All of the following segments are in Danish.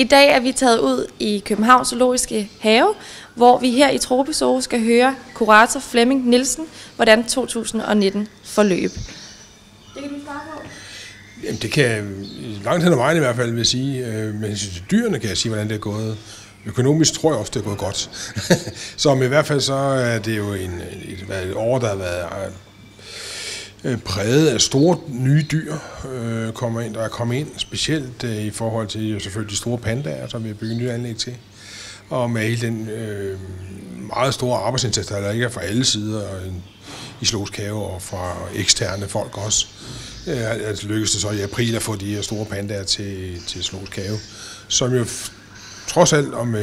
I dag er vi taget ud i Københavns Zoologiske Have, hvor vi her i Tropezoo skal høre kurator Flemming Nielsen, hvordan 2019 forløb. Det kan du starte på. Jamen, det kan langt hen ad vejen i hvert fald vil sige, men dyrene kan jeg sige, hvordan det er gået. Økonomisk tror jeg også, det er gået godt. Så i hvert fald så er det jo et år, der har været præget af store nye dyr, der er kommet ind, specielt i forhold til jo selvfølgelig de store pandaer, som vi har bygget nye anlæg til. Og med hele den meget store arbejdsindsats, der ikke er fra alle sider i Zoologisk Have og fra eksterne folk også. Altså lykkedes det så i april at få de her store pandaer til Zoologisk Have, som jo trods alt og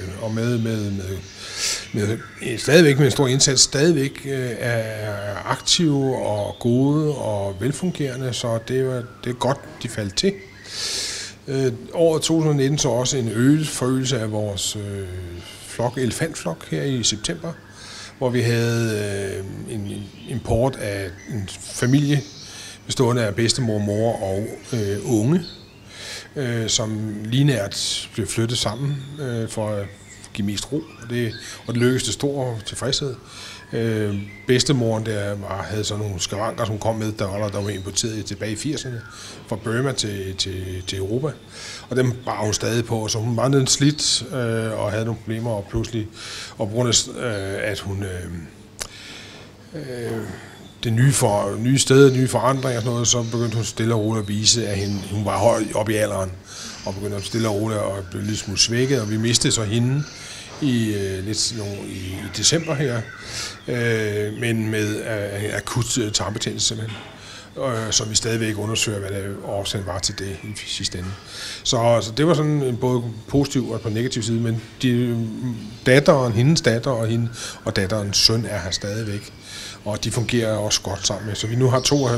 med stadigvæk med en stor indsats, stadigvæk er aktive og gode og velfungerende, så det er godt, de faldt til. Året 2019 så også en øget forøgelse af vores elefantflok her i september, hvor vi havde en import af en familie bestående af bedstemor, mor og unge, som lineært blev flyttet sammen for at give mest ro, og det lykkedes til stor tilfredshed. Bedstemoren havde sådan nogle skavanker, som kom med, der var importeret tilbage i 80'erne fra Burma til Europa, og dem bar hun stadig på, så hun var lidt slidt og havde nogle problemer, og pludselig, og på grund af at hun det nye steder, nye forandringer og sådan noget, så begyndte hun stille og roligt at vise, at hun var høj op i alderen, og begyndte stille og roligt at blive lidt smule svækket, og vi mistede så hende i december her, men med akut tarmbetændelse simpelthen, som vi stadigvæk undersøger, hvad det årsagen var til det i sidste ende. Så det var sådan en både positiv og på negativ side, men hendes datter og datterens søn er her stadigvæk, og de fungerer også godt sammen. Så vi nu har to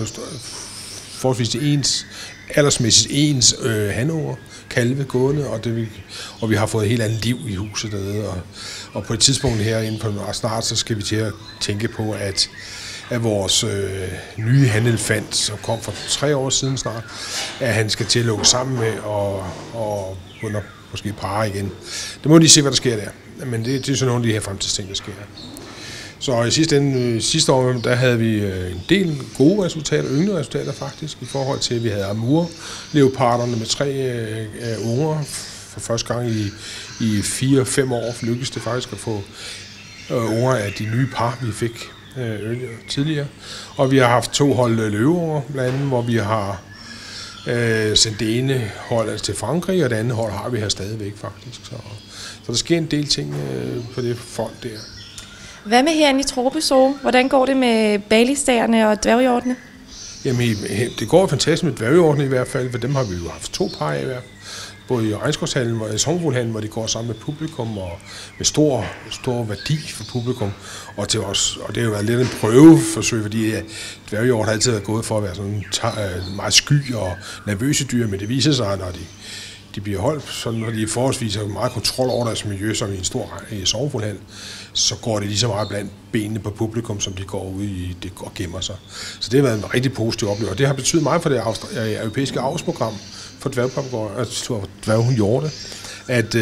forholdsvis aldersmæssigt ens hanunger, kalve gående, og vi har fået et helt andet liv i huset dernede. Og på et tidspunkt her inden for snart, så skal vi til at tænke på, at vores nye hanelefant, som kom for 3 år siden snart, at han skal til at lukke sammen med og måske parre igen. Det må lige se, hvad der sker der. Men det er sådan nogle af de her fremtidsting, der sker. Så i sidste år, der havde vi en del gode resultater, yngre resultater faktisk, i forhold til, at vi havde amur-leoparderne med 3 unger. For første gang i 4-5 år lykkedes det faktisk at få unger af de nye par, vi fik tidligere. Og vi har haft 2 hold løveunger, blandt andet, hvor vi har sendt det ene hold til Frankrig, og det andet hold har vi her stadigvæk faktisk. Så der sker en del ting på det front der. Hvad med herinde i Tropezoo? Hvordan går det med balisdagerne og dværghjortene? Jamen, det går fantastisk med dværghjortene i hvert fald, for dem har vi jo haft 2 par af i hvert fald. Både i regnskovshallen og i sommerfuglhallen, hvor de går sammen med publikum og med stor værdi for publikum. Og det har jo været lidt en prøveforsøg, fordi dværghjort har altid været gået for at være sådan meget sky og nervøse dyr, men det viser sig, når de bliver holdt, så når de forholdsvis har meget kontrol over deres miljø, som i en stor sommerfuglhal, så går det lige så meget blandt benene på publikum, som de går ud i det og gemmer sig. Så det har været en rigtig positiv oplevelse, og det har betydet meget for det europæiske avlsprogram for dværghjorte, at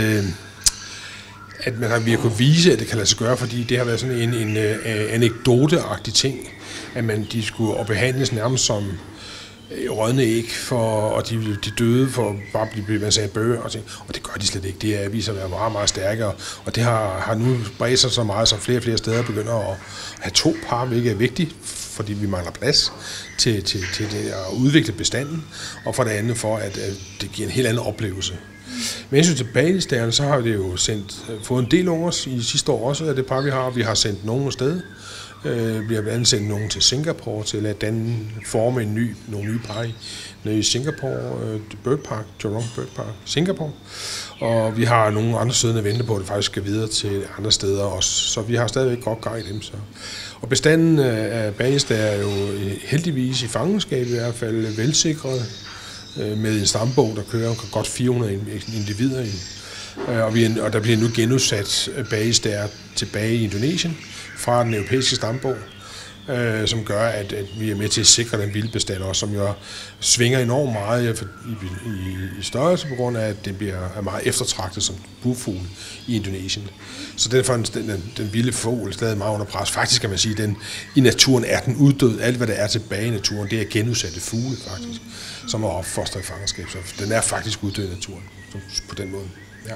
vi har kunnet vise, at det kan lade sig gøre, fordi det har været sådan en anekdoteagtig ting, at de skulle behandles nærmest som rådne æg, og de døde for bare at blive bøger, og det gør de slet ikke. Det viser at være meget, meget stærkere, og det har nu bredt sig så meget, så flere og flere steder begynder at have 2 par, hvilket er vigtigt, fordi vi mangler plads til det at udvikle bestanden, og for det andet for, at det giver en helt anden oplevelse. Men hensyn til balisdagerne, så har vi jo fået en del unger i sidste år også af det par, vi har. Vi har sendt nogen afsted. Vi har blandt andet sendt nogen til Singapore til at forme nogle nye par i Singapore, Bird Park, Jurong Bird Park, Singapore. Og vi har nogle andre siddende vente på, at det faktisk skal videre til andre steder også. Så vi har stadigvæk godt gang i dem. Så. Og bestanden af balisdager er jo heldigvis i fangenskab i hvert fald velsikret med en stambog, der kører godt 400 individer i. Og der bliver nu genudsat balisdager tilbage i Indonesien fra den europæiske stambog. som gør, at vi er med til at sikre den vilde bestand også, som jo svinger enormt meget i størrelse på grund af, at det er meget eftertragtet som bufugl i Indonesien. Så derfor den vilde fugl stadig meget under pres. Faktisk kan man sige, at i naturen er den uddød. Alt, hvad der er tilbage i naturen, det er genudsatte fugle faktisk, som er opfostret i fangenskab. Så den er faktisk uddød i naturen på den måde. Ja.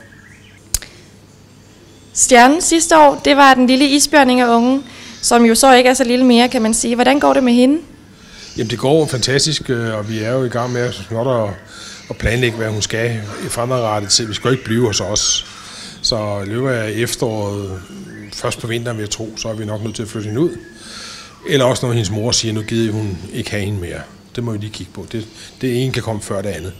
Stjernen sidste år, det var den lille isbjørning af ungen, som jo så ikke er så lille mere, kan man sige. Hvordan går det med hende? Jamen det går fantastisk, og vi er jo i gang med at planlægge, hvad hun skal fremadrettet til. Vi skal jo ikke blive hos os. Så i løbet af efteråret, først på vinteren vil jeg tro, så er vi nok nødt til at flytte hende ud. Eller også når hendes mor siger, nu gider hun ikke have hende mere. Det må vi lige kigge på. Det ene kan komme før det andet.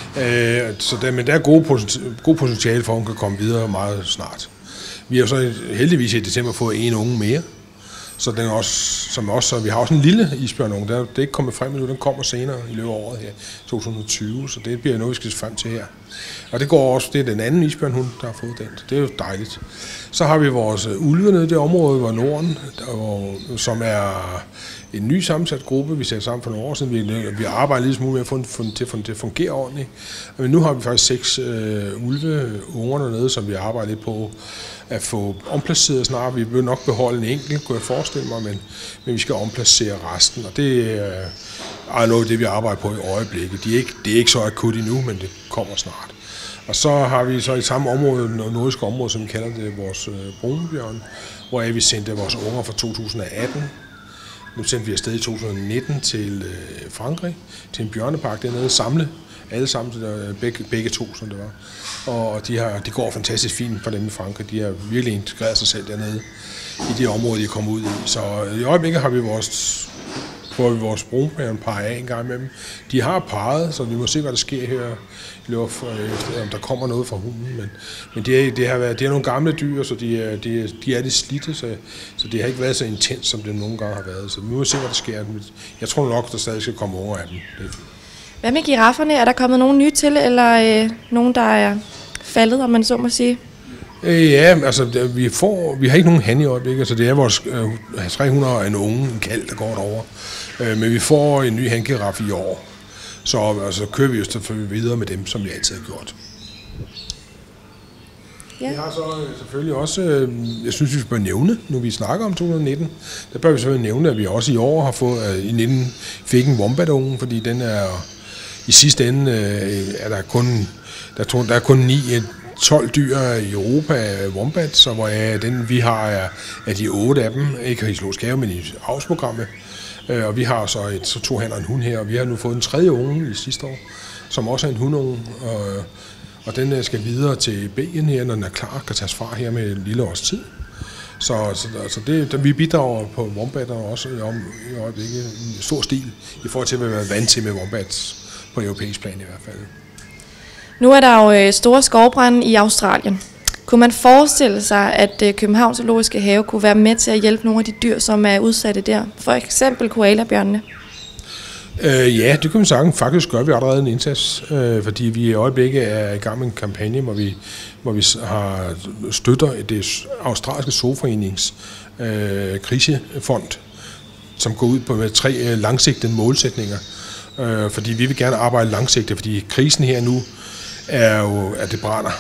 Men der er god potentiale for, at hun kan komme videre meget snart. Vi har så heldigvis i december fået en unge mere. Så den også, så vi har også en lille isbjørnunge. Det er ikke kommet frem endnu, den kommer senere i løbet af året her, 2020, så det bliver noget, vi skal frem til her. Og det går også, det er den anden isbjørnhund, der har fået den. Det er jo dejligt. Så har vi vores ulve nede i det område, hvor Norden, som er en ny sammensat gruppe, vi satte sammen for nogle år siden. Vi arbejder lidt smule med at få den til at fungere ordentligt. Men nu har vi faktisk 6 ulveunger dernede, som vi arbejder lidt på at få omplaceret snart. Vi vil nok beholde en enkelt, kunne jeg forestille mig, men vi skal omplacere resten. Og det er noget af det, vi arbejder på i øjeblikket. Det er ikke så akut endnu, men det kommer snart. Og så har vi så i samme område, nordiske område, som vi kalder det, vores brunbjørn, hvor vi sendte vores unger fra 2018. Nu sendte vi afsted i 2019 til Frankrig, til en bjørnepark dernede, alle sammen, begge to, som det var. Og de går fantastisk fint for dem i Frankrig. De har virkelig integreret sig selv dernede i det område, de er kommet ud i. Så i øjeblikket har vi vores brunbjørn parre af en gang med dem. De har parret, så vi må se, hvad der sker her, om der kommer noget fra hunden. Men det er nogle gamle dyr, så de er lidt slidte, så det har ikke været så intens, som det nogle gange har været. Så vi må se, hvad der sker. Jeg tror nok, der stadig skal komme unger af dem. Hvad med girafferne? Er der kommet nogen nye til, eller nogen, der er faldet, om man så må sige? Ja, altså vi har ikke nogen han i øjeblikket, så det er vores 300 og en unge, en kald, der går derover. Men vi får en ny hangiraf i år, så kører vi jo selvfølgelig videre med dem, som vi altid har gjort. Ja. Vi har så selvfølgelig også, jeg synes, vi bør nævne, nu vi snakker om 2019, der bør vi selvfølgelig nævne, at vi også i år har fået, i 19 fik en wombat-unge, fordi den er, i sidste ende er der kun 12 dyr i Europa af wombat, så hvor den vi har er de 8 af dem, ikke i zoologisk have, men i avlsprogrammet. Og vi har så 2 hanner og en hund her, og vi har nu fået en 3. unge i sidste år, som også er en hundunge, og den skal videre til Belgien her, når den er klar, kan tages fra her med et lille års tid. Så vi bidrager på wombatter også i øjeblikket i stor stil, i forhold til at være vant til med wombats på europæisk plan i hvert fald. Nu er der jo store skovbrande i Australien. Kunne man forestille sig, at Københavns Zoologiske Have kunne være med til at hjælpe nogle af de dyr, som er udsatte der? For eksempel koalabjørnene. Ja, det kan man sige. Faktisk gør vi allerede en indsats, fordi vi i øjeblikket er i gang med en kampagne, hvor vi støtter det australske zooforenings krisefond, som går ud på med 3 langsigtede målsætninger. Fordi vi vil gerne arbejde langsigtet, fordi krisen her nu er jo, at det brænder.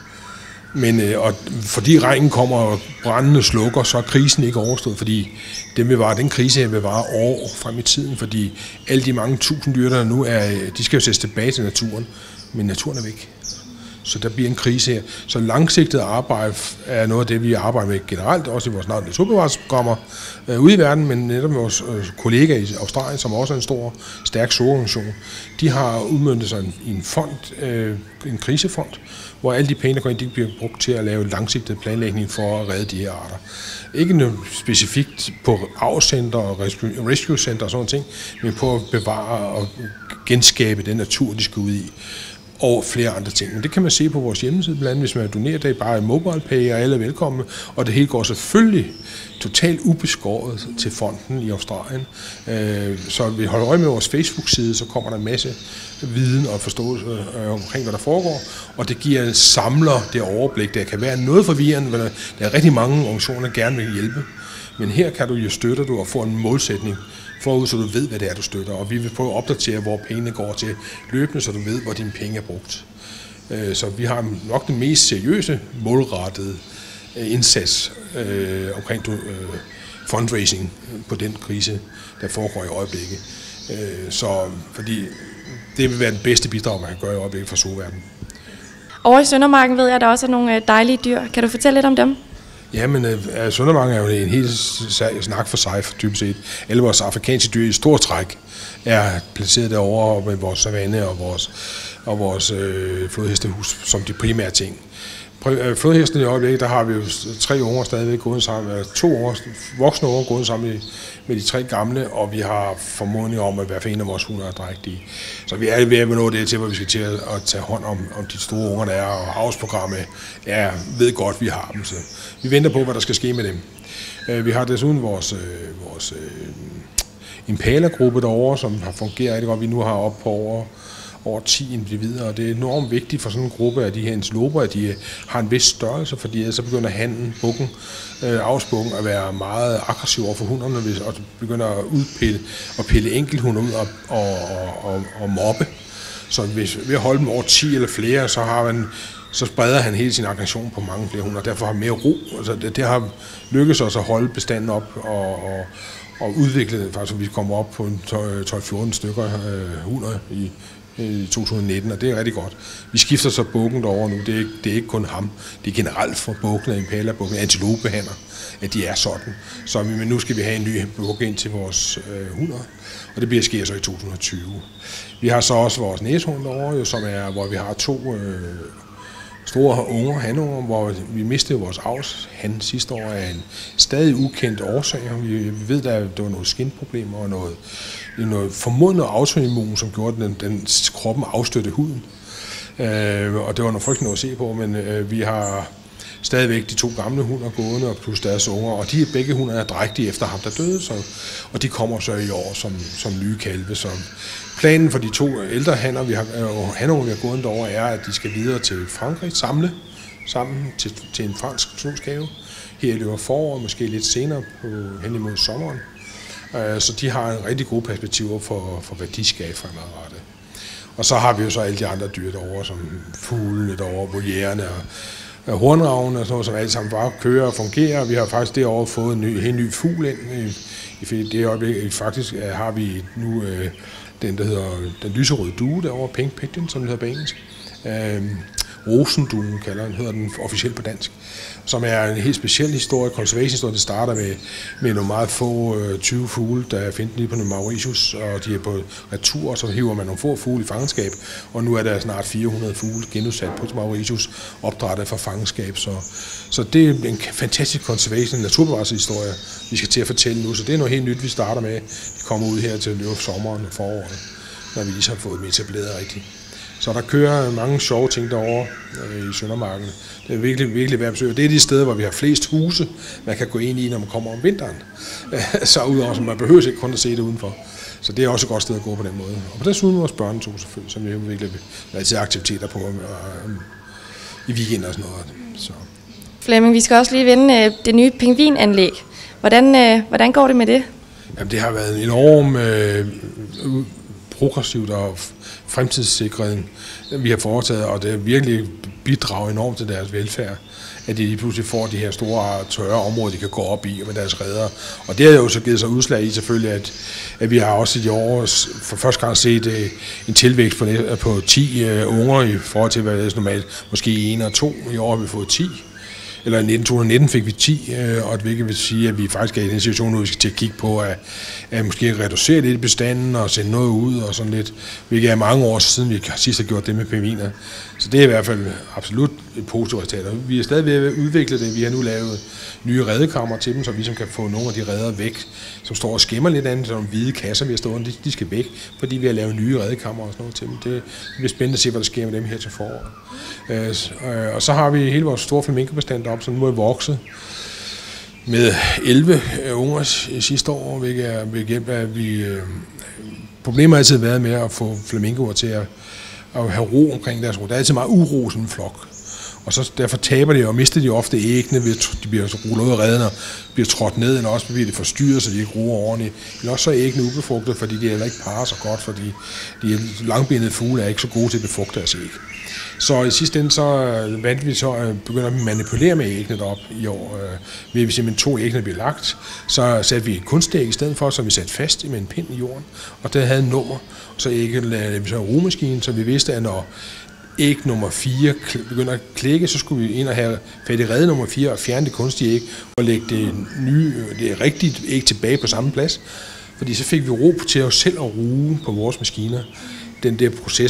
Men fordi regnen kommer og brændende slukker, så er krisen ikke overstået, fordi den krise her vil vare år frem i tiden, fordi alle de mange tusind dyr, der nu er, de skal jo sættes tilbage til naturen, men naturen er væk. Så der bliver en krise her. Så langsigtet arbejde er noget af det, vi arbejder med generelt, også i vores naturbevarelsesprogrammer ude i verden, men netop med vores kollegaer i Australien, som også er en stor, stærk zoo-organisation. De har udmøntet sig i en fond, en krisefond, hvor alle de penge, der går ind, de bliver brugt til at lave langsigtet planlægning for at redde de her arter. Ikke noget specifikt på avlscenter og rescue center og sådan ting, men på at bevare og genskabe den natur, de skal ud i. Og flere andre ting. Men det kan man se på vores hjemmeside, blandt andet, hvis man donerer det bare i MobilePay, og alle er velkomne. Og det hele går selvfølgelig totalt ubeskåret til fonden i Australien. Så vi holder øje med vores Facebook-side, så kommer der en masse viden og forståelse omkring, hvad der foregår. Og det giver samler det overblik. Der kan være noget forvirrende, men der er rigtig mange organisationer, der gerne vil hjælpe. Men her kan du jo støtte og få en målsætning forud, så du ved, hvad det er, du støtter. Og vi vil prøve at opdatere, hvor pengene går til løbende, så du ved, hvor dine penge er brugt. Så vi har nok den mest seriøse, målrettede indsats omkring fundraising på den krise, der foregår i øjeblikket. Fordi det vil være den bedste bidrag, man kan gøre i øjeblikket for zooverdenen. Over i Søndermarken ved jeg, at der også er nogle dejlige dyr. Kan du fortælle lidt om dem? Jamen, Søndermarken er jo en helt snak for sig, typisk set. Alle vores afrikanske dyr i stor træk er placeret derovre med vores savanne og vores flodhestehus som de primære ting. Flodhesten i øjeblikket, der har vi jo 3 unger stadigvæk gået sammen, eller 2 voksne unger gået sammen med de 3 gamle, og vi har formodning om, at hver for en af vores hunde er drægtige. Så vi er ved at nå det til, hvor vi skal til at tage hånd om de store unger, der er, og avlsprogrammet ved godt, vi har dem. Så vi venter på, hvad der skal ske med dem. Vi har desuden vores Impala-gruppe derovre, som har fungeret rigtig godt. Vi nu har op på over 10 individer, og det er enormt vigtigt for sådan en gruppe af de her antiloper, at de har en vis størrelse, fordi ellers så begynder hannen, avlsbukken, at være meget aggressiv over for hunderne, og begynder at pille enkelthunde ud og mobbe. Så hvis ved at holde dem over 10 eller flere, så spreder han hele sin aggression på mange flere hunde, og derfor har mere ro. Altså det har lykkedes os at holde bestanden op og udvikle det, faktisk, så vi kommer op på 12-14 stykker hunder i 2019, og det er rigtig godt. Vi skifter så bukken derovre nu. Det er ikke kun ham. Det er generelt for bukken og impala-bukken, antilopehanner, at de er sådan. Men nu skal vi have en ny buk ind til vores hunder, og det sker så i 2020. Vi har så også vores næshund derovre, hvor vi har 2 store unger, hanunger, hvor vi mistede vores avlshan sidste år af en stadig ukendt årsag. Vi ved, at der var nogle skinproblemer og noget formodet autoimmun, som gjorde, at den kroppen afstøtte huden. Og det var noget frygteligt at se på, men vi har stadigvæk de 2 gamle hunder gående, og plus deres unger, og begge hunder er drægtige efter ham, der døde, og de kommer så i år som nye kalve. Så planen for de 2 ældre hanner, vi har gået derover, er, at de skal videre til Frankrig, sammen til en fransk snusgave. Her løber foråret, måske lidt senere hen imod sommeren. Så de har en rigtig gode perspektiver for hvad de skal fremadrettet. Og så har vi jo så alle de andre dyr derovre, som fuglene derovre, volierne og hornravne og sådan noget, som alle sammen bare kører og fungerer. Vi har faktisk derovre fået en helt ny fugl ind. I det øjeblik faktisk har vi nu den, der hedder den lyserøde due derovre, pink pigeon, som det hedder på engelsk. Rosenduen hedder den officielt på dansk, som er en helt speciel historie, conservation-historie. Det starter med nogle meget få 20 fugle, der er findet lige på Mauritius, og de er på retur, og så hiver man nogle få fugle i fangenskab, og nu er der snart 400 fugle genudsat på Mauritius, opdrættet fra fangenskab. Så det er en fantastisk conservation, naturbevarelseshistorie, vi skal til at fortælle nu, så det er noget helt nyt, vi starter med. Vi kommer ud her til at løbe sommeren og foråret, når vi lige har fået dem etableret rigtigt. Så der kører mange sjove ting derovre i Søndermarken. Det er virkelig, virkelig værd at besøge. Det er de steder, hvor vi har flest huse, man kan gå ind i, når man kommer om vinteren. Så udover, man behøver ikke kun at se det udenfor. Så det er også et godt sted at gå på den måde. Og på desuden vores børnetog selvfølgelig, som vi jo virkelig altid aktiviteter på i weekender og sådan noget. Så. Flemming, vi skal også lige vende det nye pingvinanlæg. Hvordan går det med det? Jamen, det har været en enorm progressivt og fremtidssikring, vi har foretaget, og det virkelig bidrager enormt til deres velfærd, at de lige pludselig får de her store tørre områder, de kan gå op i med deres reder. Og det har jo så givet sig udslag i selvfølgelig, at vi har også i år for første gang set en tilvækst på 10 unger i forhold til, hvad det er normalt, måske 1 og 2. I år har vi fået 10. Eller i 2019 fik vi 10, og det vil sige, at vi faktisk er i den situation nu, vi skal til at kigge på, at måske reducere lidt bestanden og sende noget ud og sådan lidt, hvilket er mange år siden, vi sidst har gjort det med pingviner. Så det er i hvert fald absolut et positivt resultat. Vi er stadig ved at udvikle det. Vi har nu lavet nye redekammer til dem, så vi som kan få nogle af de redder væk, som står og skimmer lidt andet, sådan nogle hvide kasser, vi har stående, de skal væk, fordi vi har lavet nye redekammer og sådan noget til dem. Det bliver spændende at se, hvad der sker med dem her til foråret. Og så har vi hele vores store flamingobestand op, som nu er vokset med 11 unger sidste år, hvilket er ved hjælp af, at problemet har altid været med at få flamingoer til at have ro omkring deres ro. Der er altid meget uro i sådan en flok. Og så derfor taber de og mister de ofte æggene, de bliver rullet ud af reden og bliver trådt ned, eller også bliver det forstyrret, så de ikke ruer ordentligt. Eller også så er æggene ubefrugtet, fordi de heller ikke parer så godt, fordi de langbenede fugle er ikke så gode til at befrugte deres æg. Så i sidste ende så valgte vi så at begynde at manipulere med æggene derop i år. Ved at vi simpelthen 2 æggene blev lagt, så satte vi et kunstæg i stedet for, som vi satte fast med en pind i jorden, og det havde et nummer. Så ægget lavede vi så en rugemaskine, så vi vidste, at når æg nummer 4 begynder at klikke, så skulle vi ind og have fat i rede nummer 4 og fjerne det kunstige æg og lægge det rigtige æg tilbage på samme plads. Fordi så fik vi ro til os selv at ruge på vores maskiner. Den der proces,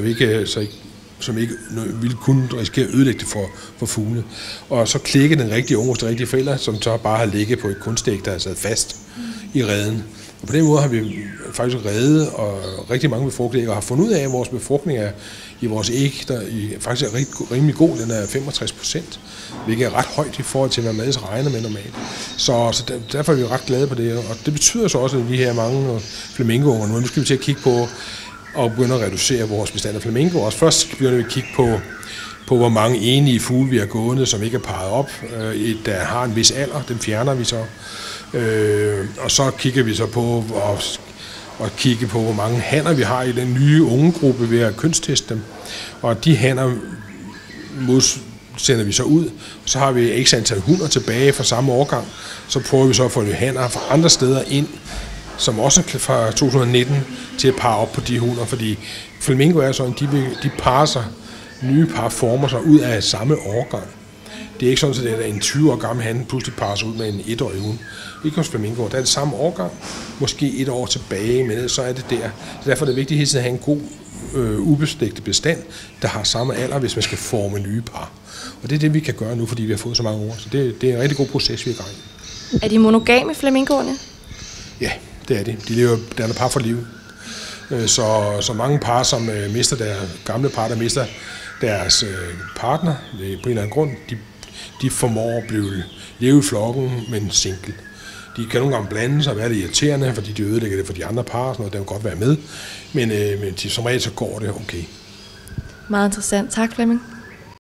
som ikke ville kunne risikere at ødelægge det for fuglene. Og så klikkede den rigtige unge hos de rigtige forældre, som så bare har ligget på et kunstæg, der er sat fast i reden. Og på den måde har vi faktisk reddet og rigtig mange befrugtede æg, og har fundet ud af, at vores befrugtning i vores æg faktisk er rimelig god. Den er 65%, hvilket er ret højt i forhold til, hvad man ellers regner med normalt. Så derfor er vi ret glade på det. Og det betyder så også, at vi her mange flamingounger nu skal vi til at kigge på og begynde at reducere vores bestand af flamingoer. Først begynder vi at kigge på hvor mange enige fugle vi har gående, som ikke er parret op, der har en vis alder, dem fjerner vi så. Og så kigger vi så på og kigge på, hvor mange hanner vi har i den nye ungegruppe ved at kønsteste dem. Og de hanner sender vi så ud. Så har vi x antal hunder tilbage fra samme årgang. Så prøver vi så at få hanner fra andre steder ind, som også fra 2019 til at parre op på de hunder, fordi flamingo er sådan, de parer sig, nye par former sig ud af samme årgang. Det er ikke sådan, at en 20 år gammel han pludselig parer sig ud med en 1-årig hund. Ikke hos flamingoer. Der er det samme årgang, måske 1 år tilbage, men så er det der. Derfor er det vigtigt hele tiden at have en god ubeslægtet bestand, der har samme alder, hvis man skal forme nye par. Og det er det, vi kan gøre nu, fordi vi har fået så mange år. Så det er en rigtig god proces, vi er i gang i. Er de monogame, flamingoerne? Ja, det er de. De lever danner par for liv. Så mange par, som mister deres gamle par, der mister deres partner på en eller anden grund, de formår at leve i flokken, men single. De kan nogle gange blande sig og være lidt irriterende, fordi de ødelægger det for de andre par, sådan noget, der vil godt være med. Men som regel så går det okay. Meget interessant. Tak, Flemming.